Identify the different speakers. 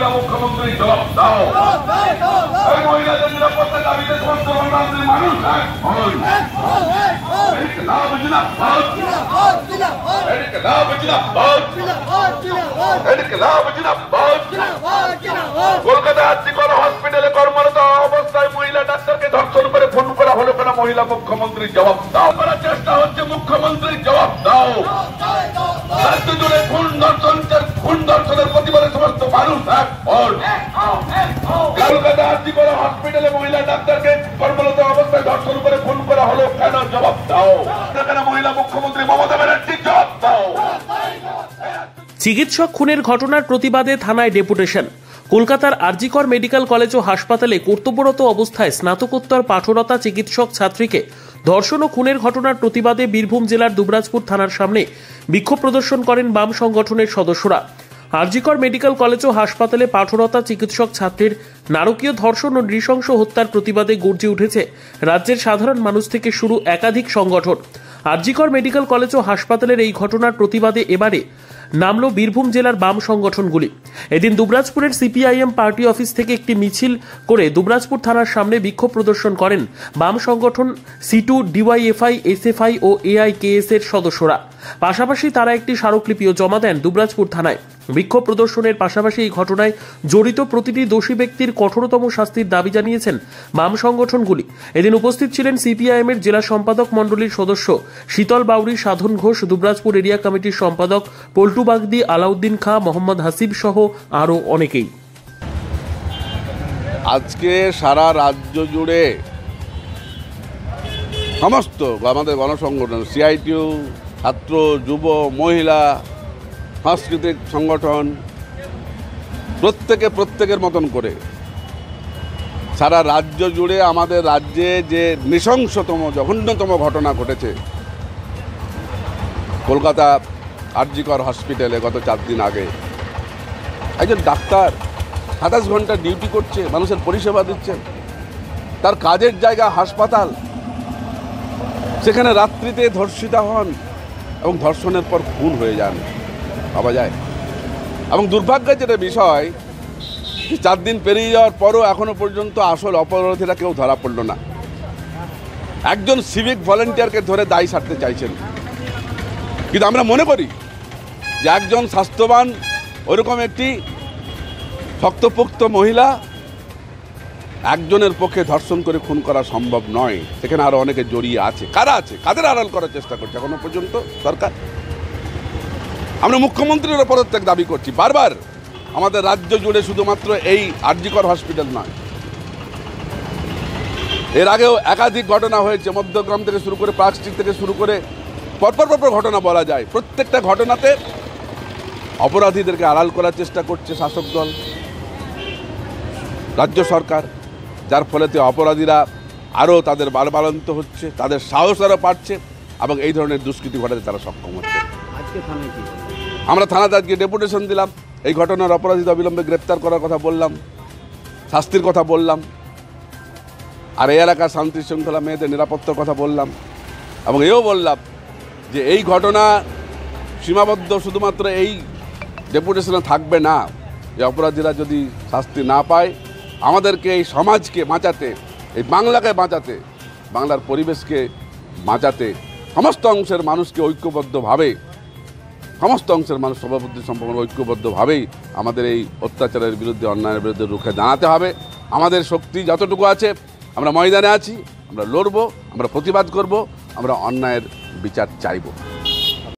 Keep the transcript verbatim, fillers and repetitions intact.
Speaker 1: মহিলা মুখ্যমন্ত্রী জবাব দাও। এই মহিলাদের নিরাপত্তা দাবিতে সমস্ত বাংলাদেশের মানুষ কলকাতা আরজিকর হসপিটালে কর্মরত অবস্থায় মহিলা ডাক্তারকে ধর্ষণ করে ফোন করা হলো কেন? মহিলা মুখ্যমন্ত্রী জবাব দাও। করার চেষ্টা হচ্ছে, মুখ্যমন্ত্রী জবাব দাও। রাজ্য জুড়ে খুন ধর্ষণ খুন ধর্ষণের প্রতিবাদে সমস্ত মানুষ এক হন। কলকাতা আরজিকর হসপিটালে মহিলা ডাক্তারকে কর্মরত অবস্থায় ধর্ষণ করে ফোন করা হলো কেন? জবাব দাও। কেন মহিলা মুখ্যমন্ত্রী মমতা ব্যানার্জি জবাব দাও।
Speaker 2: চিকিৎসক খুনের ঘটনার প্রতিবাদে থানায় ডেপুটেশন। কলকাতার আরজিকর মেডিকেল কলেজ ও হাসপাতালে কর্তব্যরত অবস্থায় স্নাতকোত্তর পাঠরতা চিকিৎসক ছাত্রীকে ধর্ষণ ও খুনের ঘটনার প্রতিবাদে বীরভূম জেলার দুবরাজপুর থানার সামনে বিক্ষোভ প্রদর্শন করেন বাম সংগঠনের সদস্যরা। আরজিকর মেডিকেল কলেজ ও হাসপাতালে পাঠরতা চিকিৎসক ছাত্রীর নারকীয় ধর্ষণ ও নৃশংস হত্যার প্রতিবাদে গর্জে উঠেছে রাজ্যের সাধারণ মানুষ থেকে শুরু একাধিক সংগঠন। আরজিকর মেডিকেল কলেজ ও হাসপাতালের এই ঘটনার প্রতিবাদে এবারে নামল বীরভূম জেলার বাম সংগঠনগুলি। এদিন দুবরাজপুরের সিপিআইএম পার্টি অফিস থেকে একটি মিছিল করে দুবরাজপুর থানার সামনে বিক্ষোভ প্রদর্শন করেন বাম সংগঠন সিটু, ডিওয়াইএফআই, এসএফআই ও এআইকেএস এর সদস্যরা। পাশাপাশি তারা একটি স্মারকলিপিও জমা দেন দুবরাজপুর থানায়। বিক্ষোভ প্রদর্শনের পাশাপাশি এই ঘটনায় জড়িত প্রতিটি দোষী ব্যক্তির কঠোরতম শাস্তির দাবি জানিয়েছেন বাম সংগঠনগুলি। এদিন উপস্থিত ছিলেন সিপিআইএম এর জেলা সম্পাদক মণ্ডলীর সদস্য শীতল বাউরি, সাধন ঘোষ, দুবরাজপুর এরিয়া কমিটির সম্পাদক পল্টু বাগদি, আলাউদ্দিন খাঁ, মোহাম্মদ হাসিব সহ আরও অনেকেই।
Speaker 3: আজকে সারা রাজ্য জুড়ে সমস্ত আমাদের গণসংগঠন, সিআইটিউ, ছাত্র, যুব, মহিলা, সাংস্কৃতিক সংগঠন প্রত্যেকে প্রত্যেকের মতন করে সারা রাজ্য জুড়ে আমাদের রাজ্যে যে নৃশংসতম জঘন্যতম ঘটনা ঘটেছে কলকাতা আরজিকর হসপিটালে গত চার দিন আগে। একজন ডাক্তার সাতাশ ঘন্টা ডিউটি করছে, মানুষের পরিষেবা দিচ্ছেন, তার কাজের জায়গা হাসপাতাল, সেখানে রাত্রিতে ধর্ষিতা হন এবং ধর্ষণের পর খুন হয়ে যান। ভাবা যায়। এবং দুর্ভাগ্যের যেটা বিষয়, চার দিন পেরিয়ে যাওয়ার পরও এখনো পর্যন্ত আসল অপরাধীরা কেউ ধরা পড়ল না। একজন সিভিক ভলেন্টিয়ারকে ধরে দায়ী সারতে চাইছেন, কিন্তু আমরা মনে করি যে একজন স্বাস্থ্যবান ওইরকম একটি শক্তপোক্ত মহিলা একজনের পক্ষে ধর্ষণ করে খুন করা সম্ভব নয়। সেখানে আরো অনেকে জড়িয়ে আছে। কারা আছে? কাদের আড়াল করার চেষ্টা করছে এখনো পর্যন্ত সরকার? আমরা মুখ্যমন্ত্রীর পদত্যাগ দাবি করছি বারবার। আমাদের রাজ্য জুড়ে শুধুমাত্র এই আরজিকর হসপিটাল নয়, এর আগেও একাধিক ঘটনা হয়েছে, মধ্যগ্রাম থেকে শুরু করে পার্ক স্ট্রিট থেকে শুরু করে পরপর পরপর ঘটনা বলা যায়। প্রত্যেকটা ঘটনাতে অপরাধীদেরকে আড়াল করার চেষ্টা করছে শাসক দল, রাজ্য সরকার, যার ফলেতে অপরাধীরা আরও তাদের বালবালন্ত হচ্ছে, তাদের সাহস আরও বাড়ছে এবং এই ধরনের দুষ্কৃতি ঘটাতে তারা সক্ষম হচ্ছে। আমরা থানাতে আজকে ডেপুটেশন দিলাম, এই ঘটনার অপরাধীদের অবিলম্বে গ্রেপ্তার করার কথা বললাম, শাস্তির কথা বললাম, আর এই এলাকার শান্তি শৃঙ্খলা, মেয়েদের নিরাপত্তার কথা বললাম এবং এও বললাম যে এই ঘটনা সীমাবদ্ধ শুধুমাত্র এই ডেপুটেশনে থাকবে না। যে অপরাধীরা যদি শাস্তি না পায়, আমাদেরকে এই সমাজকে বাঁচাতে, এই বাংলাকে বাঁচাতে, বাংলার পরিবেশকে বাঁচাতে সমস্ত অংশের মানুষকে ঐক্যবদ্ধভাবে, সমস্ত অংশের মানুষ সভাপতি সম্পন্ন ঐক্যবদ্ধভাবেই আমাদের এই অত্যাচারের বিরুদ্ধে, অন্যায়ের বিরুদ্ধে রুখে দাঁড়াতে হবে। আমাদের শক্তি যতটুকু আছে আমরা ময়দানে আছি, আমরা লড়বো, আমরা প্রতিবাদ করব, আমরা অন্যায়ের বিচার চাইব।